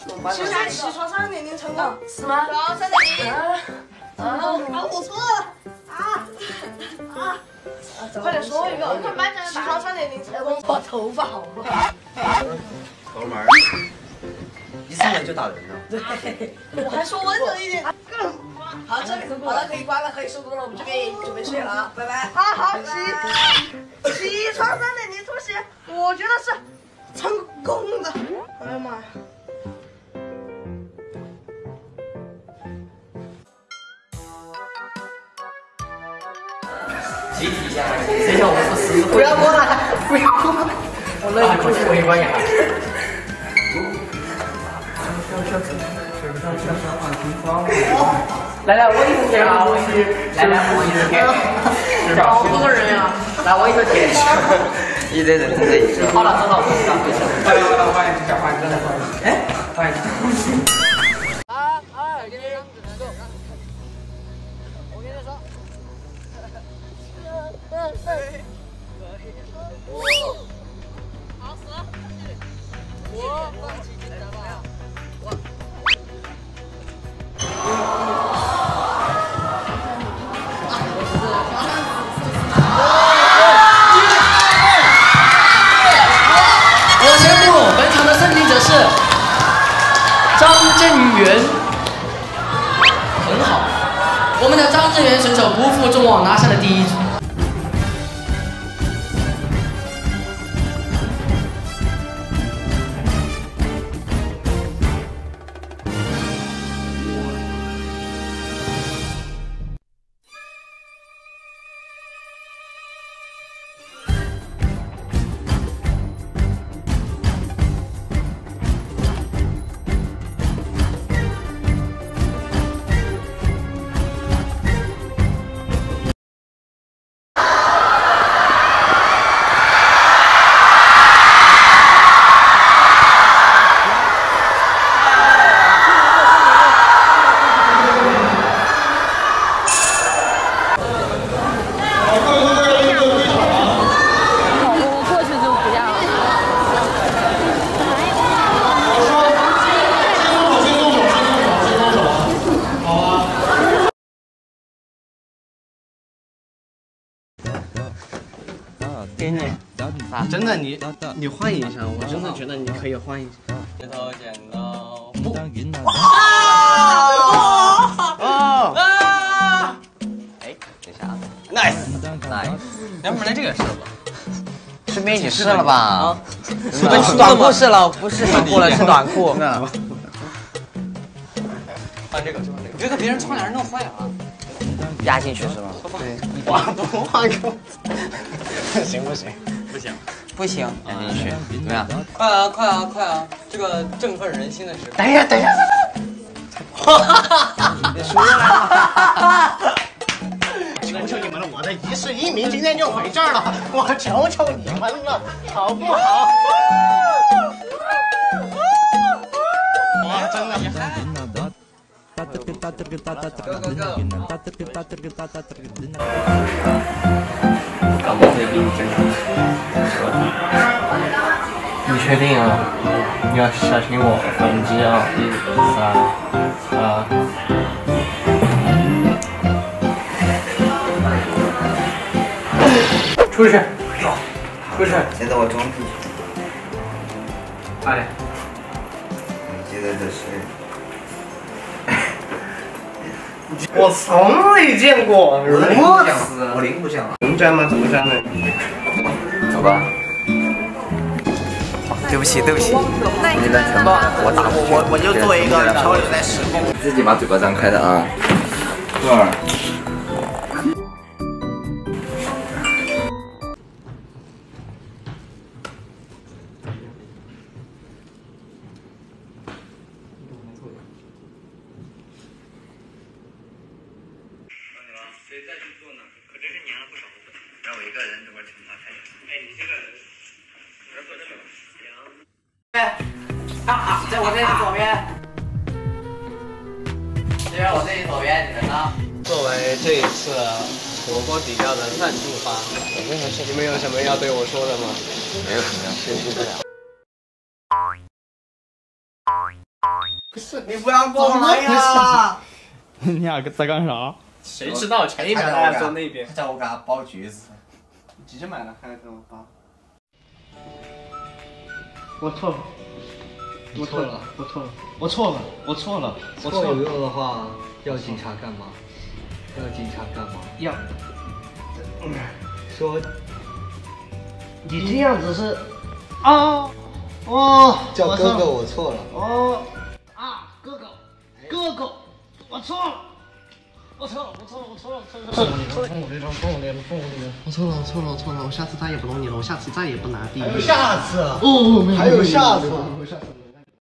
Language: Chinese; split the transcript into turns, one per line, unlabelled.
现在起床3.0成功，
是吗？
好，3.0。好，我错了。快点说一个，起床3.0成功。我头发好乱。
头门。一上来就打人了。
对，我还说温柔一点。好，这里好了，可以关了，可以收工了，我们这边准备睡了啊，拜拜。好，起床3.0出席，我觉得是成功的。哎呀妈呀！
集体下来，谁叫我说10
不要摸了，不要摸。我累了，
我也关一下。来，我一个啊，我一个舔，
好多人呀！
来，我一个舔，
一堆人在这里。
好了，走了，欢迎真的欢迎。哎，欢迎。
3、2、1，走！我跟你说。好死！我放弃进展吧。我宣布，本场的胜利者是张振元。很好，我们的张振元选手不负众望，拿下了第1组。
给你啊！真的，你换一下，我真的觉得你可以换一下。石头剪刀布。哎，等一下啊 ，nice， 能不能这个试吧？顺便一起试了吧？啊，短裤试了，不是短裤了，是短裤。换这个，别给别人窗帘弄坏了。压进去是吗？对，哇，不换个。行不行？不行，不行，压进去，怎么样？快啊！这个振奋人心的时刻。等一下，你输了！求求你们了，我的一世一名今天就回这儿了，我求求你们了，好不好？哇，真的。
你确定啊？你要小心我反击啊！3、2，出去！出去！
现在我装进去。
快点！
我记得这是。
我从未见过如此。
我零不像啊。
怎么粘吗？怎么粘的？
走吧。对不起，你们全部我打我就作为一个漂流在时空。自己把嘴巴张开的啊。2。
谁再去做呢？可真是粘了不少。让我一个人这边惩罚太阳。哎，你这个人，我这坐这行。
在我这里左边，这边我这里左边，你们呢？
作为这一次火锅底料的赞助方，你们有什么要对我说的吗？
没有什么，学习不了。 不是，你不要过来呀！
你俩在干啥？
谁知道？前一秒大家坐那边。
他叫我给他包橘子。
几斤买的？还给我包。
我错了，
我错了，
我错了，
我错了，我错了，我错
错有
了。
用的话，要警察干嘛？要警察干嘛？
要
说
你这样子是啊哦，
叫哥哥，我错了。
哦啊，哥哥，我错了。我错了，我错了，我错了，我错了，我下次再也不弄你了，我下次再也不拿第一。
还有下次？
哦，
还有下次？
没有下次。